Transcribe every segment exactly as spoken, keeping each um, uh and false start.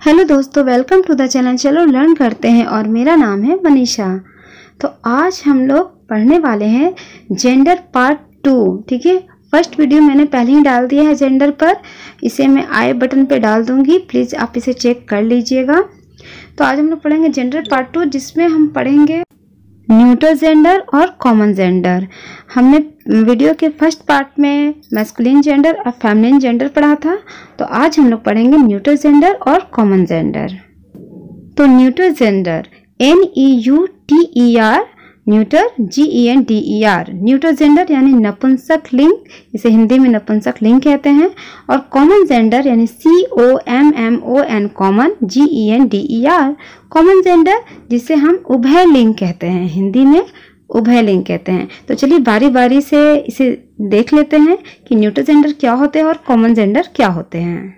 Hello दोस्तों, welcome to the channel. चलो learn करते हैं और मेरा नाम है मनीषा। तो आज हम लोग पढ़ने वाले हैं जेंडर पार्ट टू। ठीक है, फर्स्ट वीडियो मैंने पहले ही डाल दिया है जेंडर पर, इसे मैं आई बटन पे डाल दूंगी, प्लीज़ आप इसे चेक कर लीजिएगा। तो आज हम लोग पढ़ेंगे जेंडर पार्ट टू, जिसमें हम पढ़ेंगे न्यूट्रल जेंडर और कॉमन जेंडर। हमने वीडियो के फर्स्ट पार्ट में मैस्कुलिन जेंडर और फेमिनिन जेंडर पढ़ा था, तो आज हम लोग पढ़ेंगे न्यूट्रल जेंडर और कॉमन जेंडर। तो neutral gender N E U T E R, neuter G E N D E R, neutral gender यानी नपुंसक लिंग, इसे हिंदी में नपुंसक लिंग कहते हैं। और कॉमन जेंडर यानी C O M M O N, common G E N D E R, common gender जिसे हम उभय लिंग कहते हैं, हिंदी में उभय लिंग कहते हैं। तो चलिए बारी बारी से इसे देख लेते हैं कि न्यूट्रल जेंडर क्या होते हैं और कॉमन जेंडर क्या होते हैं।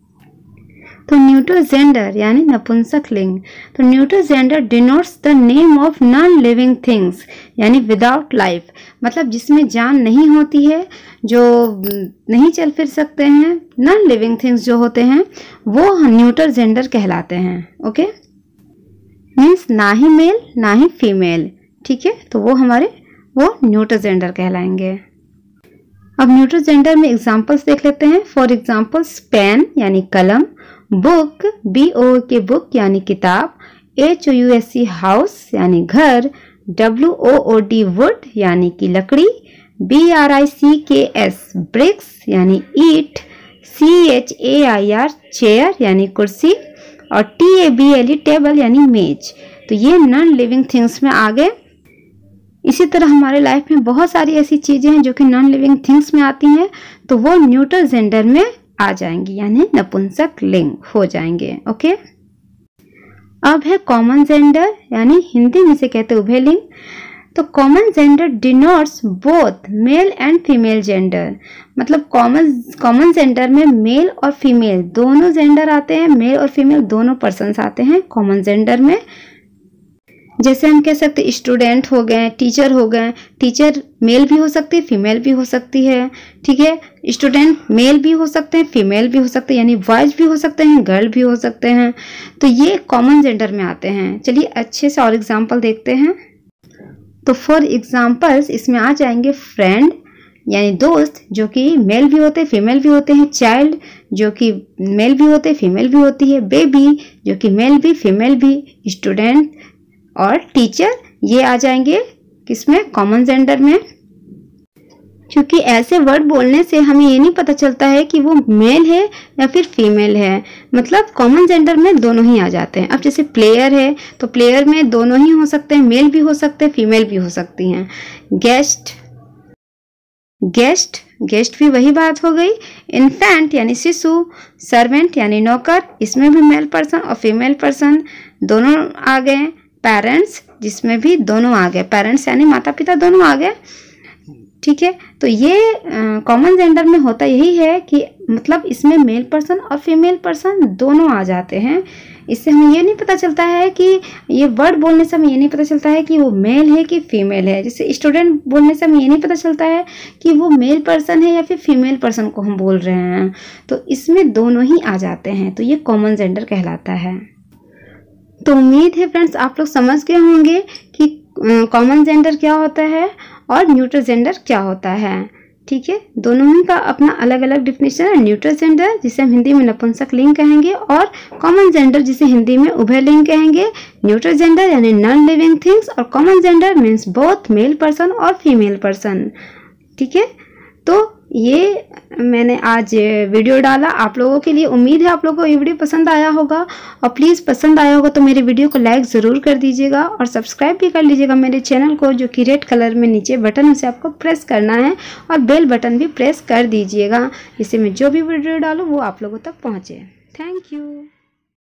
तो न्यूट्रल जेंडर यानी नपुंसक लिंग। तो neutral gender denotes the name of non living things, यानी विदाउट लाइफ, मतलब जिसमें जान नहीं होती है, जो नहीं चल फिर सकते हैं, नॉन लिविंग थिंग्स जो होते हैं वो न्यूट्रल जेंडर कहलाते हैं। ओके, मीन्स ना ही मेल ना ही फीमेल। ठीक है, तो वो हमारे वो न्यूट्रल जेंडर कहलाएंगे। अब न्यूट्रल जेंडर में एग्जांपल्स देख लेते हैं। फॉर एग्जांपल्स पेन यानी कलम, बुक बी ओ के बुक यानी किताब, H O U S C house यानी घर, W O O D wood यानी कि लकड़ी, बी आर आई सी के एस ब्रिक्स यानी ईट, C H A I R chair यानी कुर्सी, और T A B L E table यानी मेज। तो ये नॉन लिविंग थिंग्स में आ गए। इसी तरह हमारे लाइफ में बहुत सारी ऐसी चीजें हैं जो कि नॉन लिविंग थिंग्स में आती हैं, तो वो न्यूट्रल जेंडर में आ जाएंगी, यानी नपुंसक लिंग हो जाएंगे। ओके, अब है कॉमन जेंडर, यानी हिंदी में से कहते हैं उभय लिंग। तो common gender denotes both male and female gender, मतलब कॉमन कॉमन जेंडर में मेल और फीमेल दोनों जेंडर आते हैं, मेल और फीमेल दोनों पर्सन्स आते हैं कॉमन जेंडर में। जैसे हम कह सकते स्टूडेंट हो गए, टीचर हो गए, टीचर मेल भी हो सकती है फीमेल भी हो सकती है। ठीक है, स्टूडेंट मेल भी हो सकते हैं फीमेल भी हो सकते हैं, यानी बॉयज भी हो सकते हैं गर्ल भी हो सकते हैं। तो ये कॉमन जेंडर में आते हैं। चलिए अच्छे से और एग्जांपल देखते हैं। तो फॉर एग्जांपल्स इसमें आ जाएंगे फ्रेंड यानी दोस्त, जो कि मेल भी होते हैं फीमेल भी होते हैं, चाइल्ड जो कि मेल भी होते हैं फीमेल भी होती है, बेबी जो कि मेल भी फीमेल भी, स्टूडेंट और टीचर ये आ जाएंगे किसमें, कॉमन जेंडर में। क्योंकि ऐसे वर्ड बोलने से हमें ये नहीं पता चलता है कि वो मेल है या फिर फीमेल है, मतलब कॉमन जेंडर में दोनों ही आ जाते हैं। अब जैसे प्लेयर है तो प्लेयर में दोनों ही हो सकते हैं, मेल भी हो सकते हैं फीमेल भी हो सकती हैं। गेस्ट गेस्ट गेस्ट भी वही बात हो गई। इन्फेंट यानी शिशु, सर्वेंट यानी नौकर, इसमें भी मेल पर्सन और फीमेल पर्सन दोनों आ गए। पेरेंट्स जिसमें भी दोनों आ गए, पेरेंट्स यानी माता पिता दोनों आ गए। ठीक है, तो ये कॉमन जेंडर में होता यही है कि मतलब इसमें मेल पर्सन और फीमेल पर्सन दोनों आ जाते हैं। इससे हमें ये नहीं पता चलता है कि ये वर्ड बोलने से हमें ये नहीं पता चलता है कि वो मेल है कि फीमेल है। जैसे स्टूडेंट बोलने से हमें ये नहीं पता चलता है कि वो मेल पर्सन है या फिर फीमेल पर्सन को हम बोल रहे हैं, तो इसमें दोनों ही आ जाते हैं, तो ये कॉमन जेंडर कहलाता है। तो उम्मीद है फ्रेंड्स आप लोग समझ गए होंगे कि कॉमन जेंडर क्या होता है और न्यूट्रल जेंडर क्या होता है। ठीक है, दोनों ही का अपना अलग अलग डिफिनेशन है। न्यूट्रल जेंडर जिसे हम हिंदी में नपुंसक लिंग कहेंगे, और कॉमन जेंडर जिसे हिंदी में उभय लिंग कहेंगे। न्यूट्रल जेंडर यानी नॉन लिविंग थिंग्स और common gender means both male person और फीमेल पर्सन। ठीक है, तो ये मैंने आज वीडियो डाला आप लोगों के लिए। उम्मीद है आप लोगों को ये वीडियो पसंद आया होगा, और प्लीज़ पसंद आया होगा तो मेरे वीडियो को लाइक ज़रूर कर दीजिएगा और सब्सक्राइब भी कर लीजिएगा मेरे चैनल को, जो कि रेड कलर में नीचे बटन उसे आपको प्रेस करना है, और बेल बटन भी प्रेस कर दीजिएगा, जिससे मैं जो भी वीडियो डालूँ वो आप लोगों तक पहुँचे। Thank you.